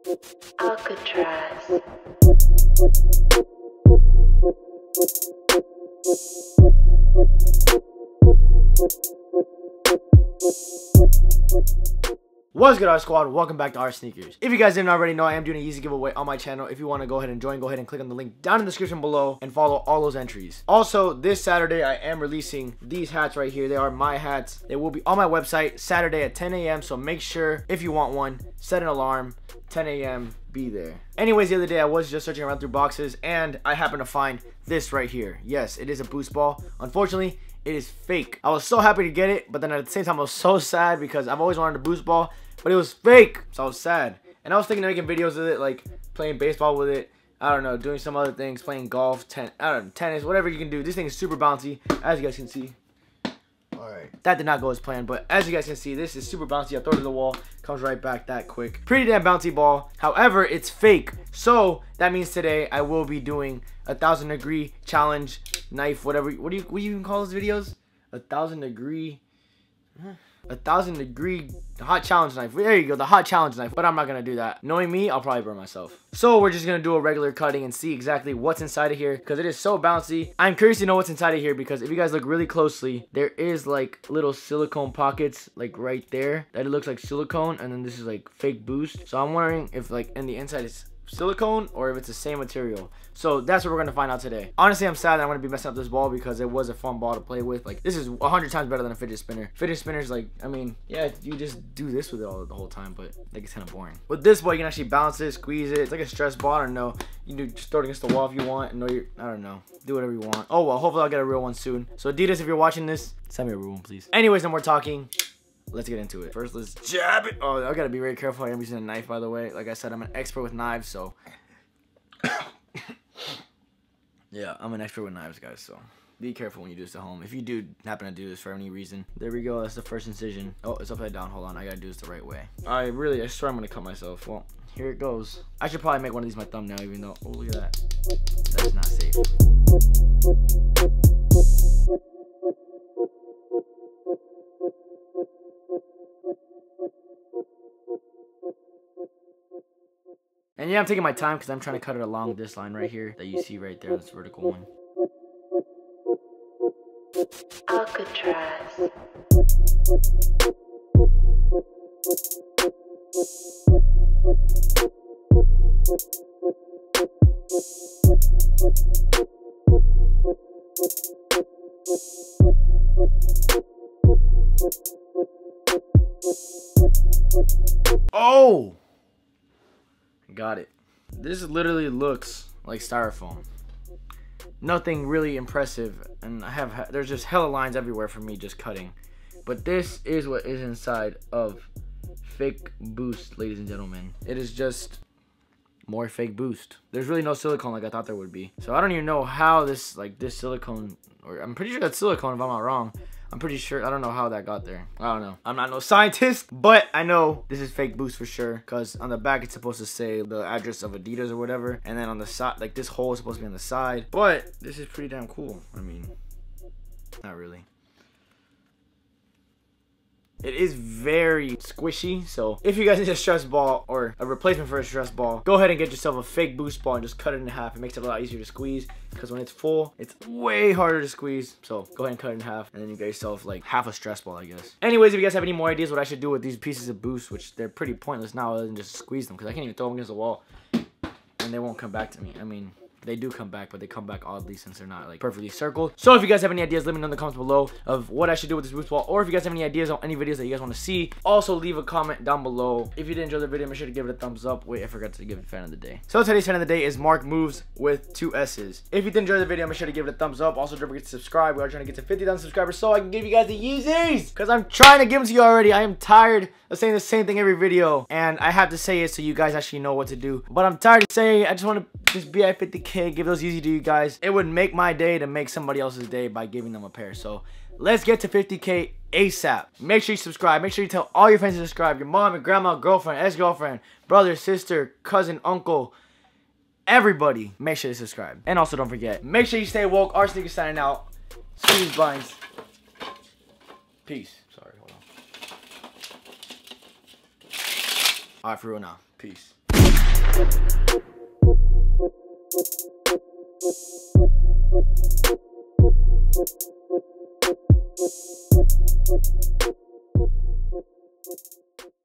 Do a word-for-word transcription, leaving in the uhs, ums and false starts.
Alcatraz. What's good, our squad? Welcome back to our sneakers. If you guys didn't already know, I am doing a Yeezy giveaway on my channel. If you want to go ahead and join, go ahead and click on the link down in the description below and follow all those entries. Also, this Saturday, I am releasing these hats right here. They are my hats. They will be on my website Saturday at ten A M So make sure, if you want one, set an alarm. ten A M be there. Anyways, the other day I was just searching around through boxes and I happened to find this right here. Yes, it is a boost ball. Unfortunately, it is fake. I was so happy to get it, but then at the same time I was so sad because I've always wanted a boost ball, but it was fake, so I was sad. And I was thinking of making videos with it, like playing baseball with it, I don't know, doing some other things, playing golf, ten I don't know, tennis, whatever you can do. This thing is super bouncy, as you guys can see. Alright, that did not go as planned, but as you guys can see, this is super bouncy. I throw it to the wall, comes right back that quick. Pretty damn bouncy ball. However, it's fake, so that means today I will be doing a thousand degree challenge knife, whatever. What do you what do you even call those videos? A thousand degree, a thousand degree hot challenge knife. There you go, the hot challenge knife. But I'm not gonna do that. Knowing me, I'll probably burn myself. So we're just gonna do a regular cutting and see exactly what's inside of here because it is so bouncy. I'm curious to know what's inside of here because if you guys look really closely, there is like little silicone pockets like right there that it looks like silicone, and then this is like fake boost. So I'm wondering if like in the inside is silicone or if it's the same material. So that's what we're gonna find out today. Honestly, I'm sad that I'm gonna be messing up this ball because it was a fun ball to play with. Like, this is a hundred times better than a fidget spinner. Fidget spinners, like, I mean, yeah, you just do this with it all the whole time, but like it's kind of boring. With this ball, you can actually bounce it, squeeze it. It's like a stress ball. I don't know. You can do just throw it against the wall if you want. No, you I don't know. Do whatever you want. Oh well, hopefully I'll get a real one soon. So Adidas, if you're watching this, send me a real one, please. Anyways, no more talking. Let's get into it. First, let's jab it. Oh, I gotta be very careful. I'm using a knife, by the way. Like I said, I'm an expert with knives, so. Yeah, I'm an expert with knives, guys, so be careful when you do this at home. If you do happen to do this for any reason. There we go. That's the first incision. Oh, it's upside down. Hold on. I gotta do this the right way. I really, I swear I'm gonna cut myself. Well, here it goes. I should probably make one of these my thumbnail, even though, oh, look at that. That is not safe. And yeah, I'm taking my time because I'm trying to cut it along this line right here that you see right there, this vertical one. Alcatraz. Oh! Got it. This literally looks like styrofoam. Nothing really impressive, and I have there's just hella lines everywhere for me just cutting. But this is what is inside of fake boost, ladies and gentlemen. It is just more fake boost. There's really no silicone like I thought there would be. So I don't even know how this like this silicone, or I'm pretty sure that's silicone if I'm not wrong. I'm pretty sure, I don't know how that got there. I don't know. I'm not no scientist, but I know this is fake boost for sure. Because on the back, it's supposed to say the address of Adidas or whatever. And then on the side, like this hole is supposed to be on the side. But this is pretty damn cool. I mean, not really. It is very squishy, so if you guys need a stress ball or a replacement for a stress ball, go ahead and get yourself a fake boost ball and just cut it in half. It makes it a lot easier to squeeze because when it's full, it's way harder to squeeze. So go ahead and cut it in half, and then you get yourself like half a stress ball, I guess. Anyways, if you guys have any more ideas what I should do with these pieces of boost, which they're pretty pointless now other than just squeeze them because I can't even throw them against the wall and they won't come back to me. I mean, they do come back, but they come back oddly since they're not like perfectly circled. So if you guys have any ideas, let me know in the comments below of what I should do with this boost ball, or if you guys have any ideas on any videos that you guys want to see, also leave a comment down below. If you did enjoy the video, make sure to give it a thumbs up. Wait, I forgot to give it fan of the day. So today's fan of the day is Mark Moves with two S's. If you did enjoy the video, make sure to give it a thumbs up. Also, don't forget to subscribe. We are trying to get to fifty thousand subscribers so I can give you guys the Yeezys, because I'm trying to give them to you already. I am tired of saying the same thing every video, and I have to say it so you guys actually know what to do. But I'm tired of saying it. I just want to just be at fifty K, give those Yeezys to you guys. It would make my day to make somebody else's day by giving them a pair. So let's get to fifty K ASAP. Make sure you subscribe. Make sure you tell all your friends to subscribe. Your mom, your grandma, girlfriend, ex-girlfriend, brother, sister, cousin, uncle, everybody. Make sure to subscribe. And also don't forget, make sure you stay woke. Our sneakers signing out. Squeeze blinds. Peace. Sorry, hold on. Alright, for real now. Peace. you.